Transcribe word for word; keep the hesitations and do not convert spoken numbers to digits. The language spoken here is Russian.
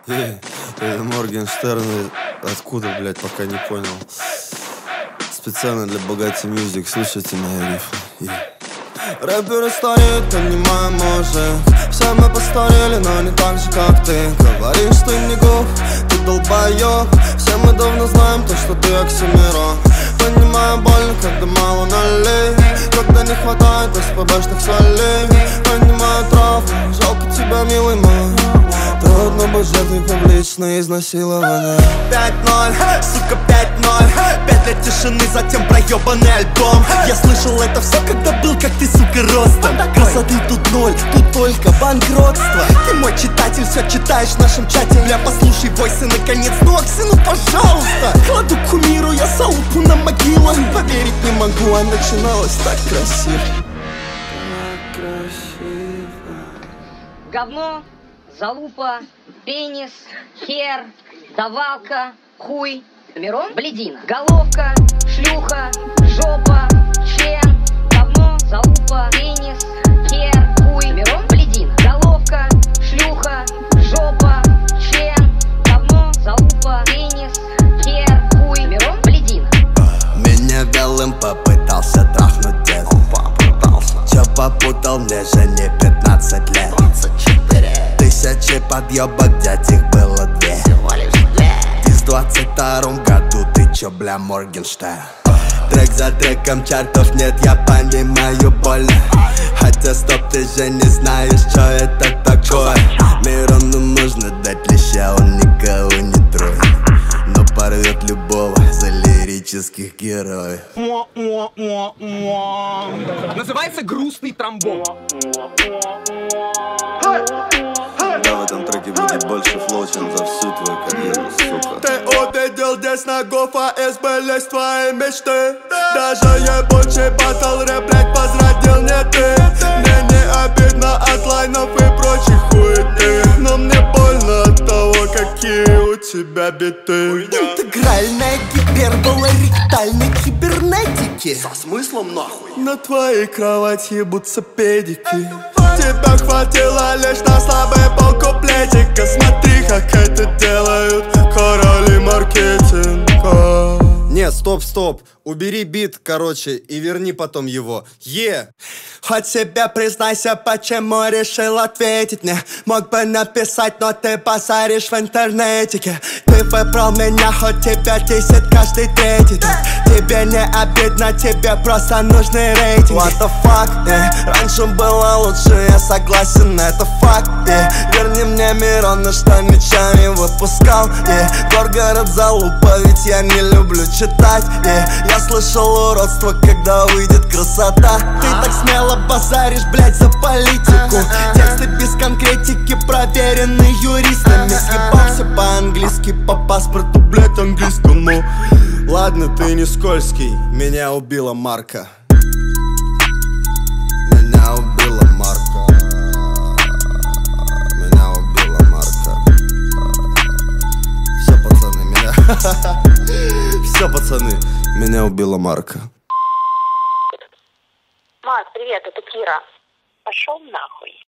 Эй, это Моргенштерн. Откуда, блядь, пока не понял. Специально для Богати Мьюзик. Слушайте мои рифы. Рэперы стареют, понимаем, может. Все мы постарели, но не так же, как ты. Говоришь, ты не гуф, ты долбоёб. Все мы давно знаем то, что ты Оксимирон. Понимаю, больно, когда мало налей, когда не хватает СПБшных солей. Понимаю травму, жалко тебя, милый мой. Трудно быть жертвой публичное изнасилование. Пять ноль, сука, пять ноль. Пять лет тишины, затем проебанный альбом. Я слышал это все, когда был, как ты, сука, ростом. Красоты тут ноль, тут только банкротство. Ты мой читатель, все читаешь в нашем чате. Бля, послушай войсы, наконец, ну Окси, ну пожалуйста. Кладу кумиру, я залупу на могилу. Поверить не могу, а начиналось так красиво. Так красиво. Говно, залупа, пенис, хер, давалка, хуй, Мирон, блядина, головка, члюха, жопа, член, говно, залупа, пенис, хер, хуй, Мирон, блядина, головка, шлюха, жопа, член, говно, залупа, пенис, хер, хуй, Мирон, блядина. Меня вялым попытался трахнуть дед. Чё попутал, мне же не пятнадцать лет. Тысячи подъебок, дядь, их было две. Ты в двадцать втором году, ты чё, бля, Моргенштерн? Трек за треком, чартов нет, я понимаю больно. Хотя стоп, ты же не знаешь, что это такое. Мирону нужно дать леща, он никого не троит, но порвет любого за лирических героев. Называется грустный тромбон. Да, в этом треке будет больше флоу, чем за всю твою карьеру, сука. Ты увидел здесь нагов, а сбылись твои мечты. Даже ебучий батл рэп, блядь, возродил не ты. Мне не обидно от лайнов и прочих хуеты, но мне больно от того, какие у тебя биты. Интегральная гипербола ректальной кибернетики. Со смыслом нахуй? На твоей кровати ебутся педики. Тебя хватило лишь на слабый полкуплетика. Смотри, как это делают короли маркетинга. Не, стоп, стоп. Убери бит, короче, и верни потом его. Е! Хоть себе признайся, почему решил ответить мне. Мог бы написать, но ты базаришь в интернетике. Ты выбрал меня, хоть тебя десять каждый третий трек. Тебе не обидно, тебе просто нужны рейтинги. What the fuck, yeah. Раньше было лучше, я согласен, это факт, yeah. Верни мне Мирона, что ничего не выпускал, yeah. Горгород залупа, ведь я не люблю читать, yeah. Я слышал уродство, когда выйдет красота. Ты так смело базаришь, блядь, за политику. Тексты без конкретики, проверены юристами. Съебался по-английски, по паспорту, блядь, английскому. Ладно, ты не скользкий. Меня убила Марка. Меня убила Марка. Меня убила Марка. Все, пацаны, меня... Все, пацаны, меня убила Марка. Мат, привет, это Кира. Пошел нахуй.